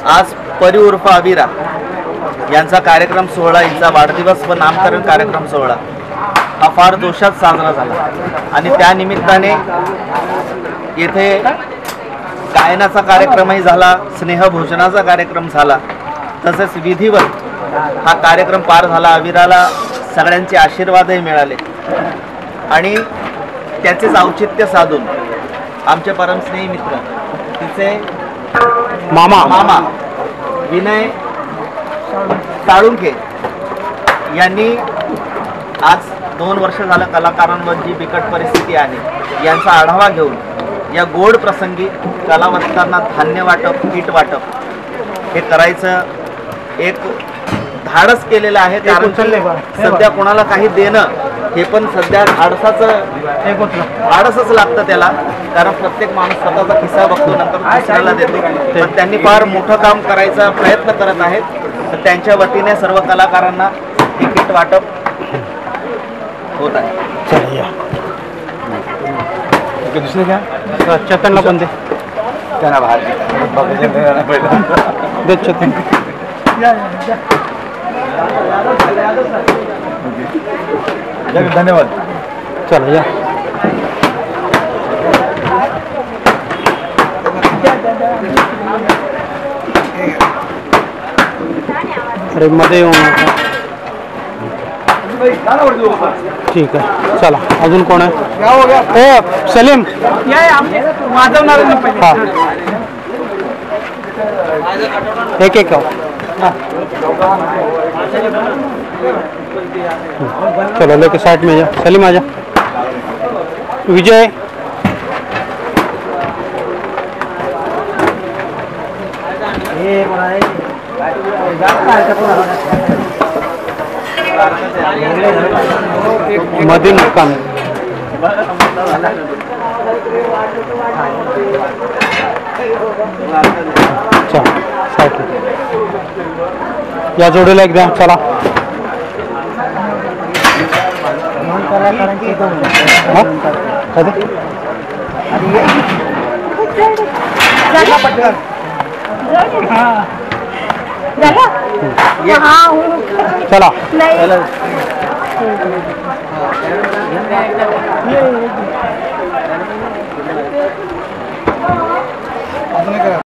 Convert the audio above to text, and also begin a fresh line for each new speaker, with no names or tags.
आज परी उर्फ अविरा यांचा कार्यक्रम सोहळा, हिचा वाढदिवस व नामकरण कार्यक्रम सोहळा हा फार जोशात साजरा झाला आणि त्या निमित्ताने येथे गायनाचा कार्यक्रमही झाला, स्नेहभोजनाचा कार्यक्रम झाला, तसेच विधिवत हा कार्यक्रम पार झाला। अविराला सगळ्यांचे आशीर्वादही मिळाले आणि त्याचेच औचित्य साधून आमचे परमस्नेही मित्र तिचे मामा विनय साळुंखे यांनी आज 2 वर्ष झालं कलाकारांवर जी बिकट परिस्थिती आहे यांचा आढावा घेऊन या गोड प्रसंगी कलावंतांना धान्य वाटप, किट वाटप हे करायचं एक धाडस केलेलं आहे। कारण सध्या कोणाला काही देणं हे पण सध्या धाडसच लागतं त्याला, कारण प्रत्येक माणूस स्वतःचा खिस्सा बघतो, नंतर दुसऱ्याला देतो। पण त्यांनी फार मोठं काम करायचा प्रयत्न करत आहेत, तर त्यांच्या वतीने सर्व कलाकारांना हे किट वाटप होत आहे।
दुसरे क्या
चेतनला पण दे,
त्यांना बाहेर
दे चेतन।
धन्यवाद।
चला या अरे मध्ये येऊ नका। ठीक आहे, चला अजून कोण आहे? ओ सलीम हाँ एक एक चलो लेके साइड में जा। सलीम आजा। विजय मदीन खान या जोडीला एक द्या। चला चला